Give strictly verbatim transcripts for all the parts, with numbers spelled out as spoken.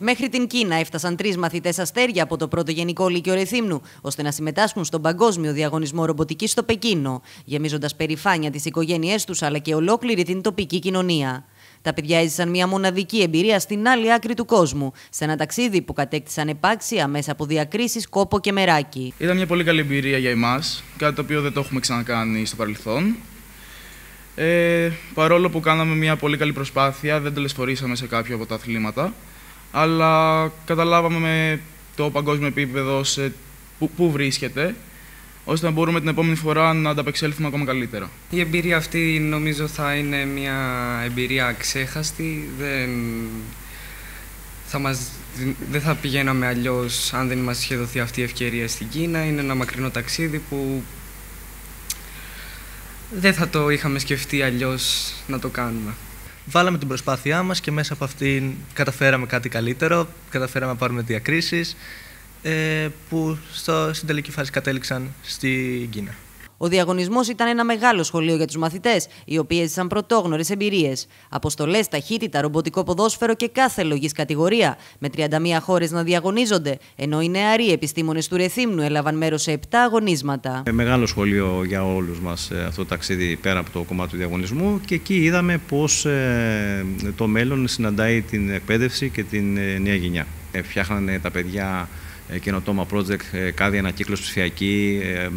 Μέχρι την Κίνα έφτασαν τρεις μαθητές αστέρια από το πρώτο Γενικό Λύκειο Ρεθύμνου, ώστε να συμμετάσχουν στον παγκόσμιο διαγωνισμό ρομποτικής στο Πεκίνο, γεμίζοντας περηφάνεια τις οικογένειές τους αλλά και ολόκληρη την τοπική κοινωνία. Τα παιδιά έζησαν μια μοναδική εμπειρία στην άλλη άκρη του κόσμου, σε ένα ταξίδι που κατέκτησαν επάξια μέσα από διακρίσεις, κόπο και μεράκι. Ήταν μια πολύ καλή εμπειρία για εμάς, κάτι το οποίο δεν το έχουμε ξανακάνει στο παρελθόν. Ε, παρόλο που κάναμε μια πολύ καλή προσπάθεια, δεν τελεσφορήσαμε σε κάποιο από τα αθλήματα, αλλά καταλάβαμε με το παγκόσμιο επίπεδο σε που, που βρίσκεται, ώστε να μπορούμε την επόμενη φορά να ανταπεξέλθουμε ακόμα καλύτερα. Η εμπειρία αυτή νομίζω θα είναι μια εμπειρία αξέχαστη. Δεν θα, μας, δεν θα πηγαίναμε αλλιώς αν δεν μας είχε δοθεί αυτή η ευκαιρία στην Κίνα. Είναι ένα μακρινό ταξίδι που δεν θα το είχαμε σκεφτεί αλλιώς να το κάνουμε. Βάλαμε την προσπάθειά μας και μέσα από αυτήν καταφέραμε κάτι καλύτερο, καταφέραμε να πάρουμε διακρίσεις που στο, στην τελική φάση κατέληξαν στην Κίνα. Ο διαγωνισμός ήταν ένα μεγάλο σχολείο για τους μαθητές, οι οποίοι έζησαν πρωτόγνωρες εμπειρίες. Αποστολές, ταχύτητα, ρομποτικό ποδόσφαιρο και κάθε λογής κατηγορία, με τριάντα μία χώρες να διαγωνίζονται, ενώ οι νεαροί επιστήμονες του Ρεθύμνου έλαβαν μέρος σε επτά αγωνίσματα. Μεγάλο σχολείο για όλους μας αυτό το ταξίδι πέρα από το κομμάτι του διαγωνισμού, και εκεί είδαμε πώς το μέλλον συναντάει την εκπαίδευση και την νέα γενιά. Φτιάχνανε τα παιδιά καινοτόμα project, κάδια ανακύκλωση ψηφιακή,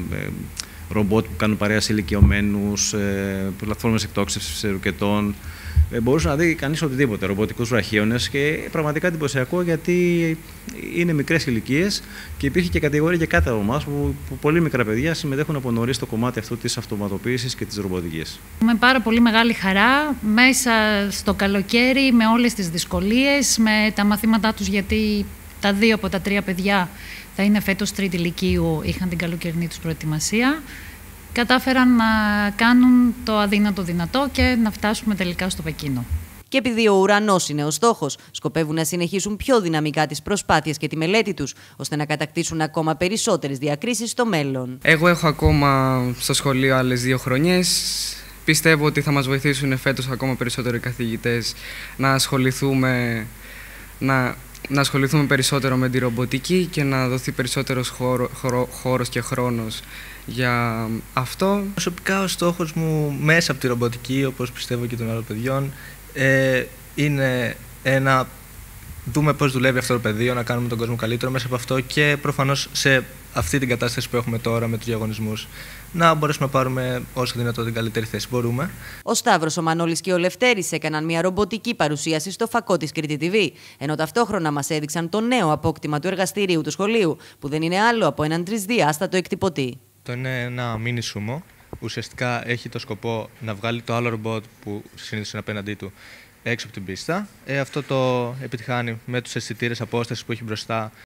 ρομπότ που κάνουν παρέα σε ηλικιωμένους, πλατφόρμες εκτόξευσης ρουκετών. Μπορούσε να δει κανείς οτιδήποτε, ρομποτικούς βραχίονες, και πραγματικά εντυπωσιακό, γιατί είναι μικρές ηλικίες και υπήρχε και κατηγορία για κάθε από εμάς που, που πολύ μικρά παιδιά συμμετέχουν από νωρίς στο κομμάτι αυτό της αυτοματοποίησης και της ρομποτικής. Με πάρα πολύ μεγάλη χαρά, μέσα στο καλοκαίρι, με όλες τις δυσκολίες, με τα μαθήματά τους, γιατί τα δύο από τα τρία παιδιά θα είναι φέτος τρίτη λυκείου, είχαν την καλοκαιρινή τους προετοιμασία. Κατάφεραν να κάνουν το αδύνατο δυνατό και να φτάσουμε τελικά στο Πεκίνο. Και επειδή ο ουρανός είναι ο στόχος, σκοπεύουν να συνεχίσουν πιο δυναμικά τις προσπάθειες και τη μελέτη τους, ώστε να κατακτήσουν ακόμα περισσότερες διακρίσεις στο μέλλον. Εγώ έχω ακόμα στο σχολείο άλλες δύο χρονιές. Πιστεύω ότι θα μας βοηθήσουν φέτος ακόμα περισσότερο οι καθηγητές να ασχοληθούμε, να... να ασχοληθούμε περισσότερο με τη ρομποτική και να δοθεί περισσότερος χώρο, χώρο, χώρος και χρόνος για αυτό. Προσωπικά ο στόχος μου μέσα από τη ρομποτική, όπως πιστεύω και των άλλων παιδιών, ε, είναι να δούμε πώς δουλεύει αυτό το πεδίο, να κάνουμε τον κόσμο καλύτερο μέσα από αυτό, και προφανώς σε αυτή την κατάσταση που έχουμε τώρα με τους διαγωνισμούς να μπορέσουμε να πάρουμε όσο δυνατόν την καλύτερη θέση μπορούμε. Ο Σταύρος, ο Μανώλης και ο Λευτέρης έκαναν μια ρομποτική παρουσίαση στο φακό της Κρήτη τι βι, ενώ ταυτόχρονα μας έδειξαν το νέο απόκτημα του εργαστηρίου του σχολείου, που δεν είναι άλλο από έναν τρισδιάστατο εκτυπωτή. Το είναι ένα mini sumo. Ουσιαστικά έχει το σκοπό να βγάλει το άλλο ρομπότ που συνήθως είναι απέναντί του έξω από την πίστα. Ε, αυτό το επιτυχάνει με τους αισθητήρες απόστασης που έχει μπροστά.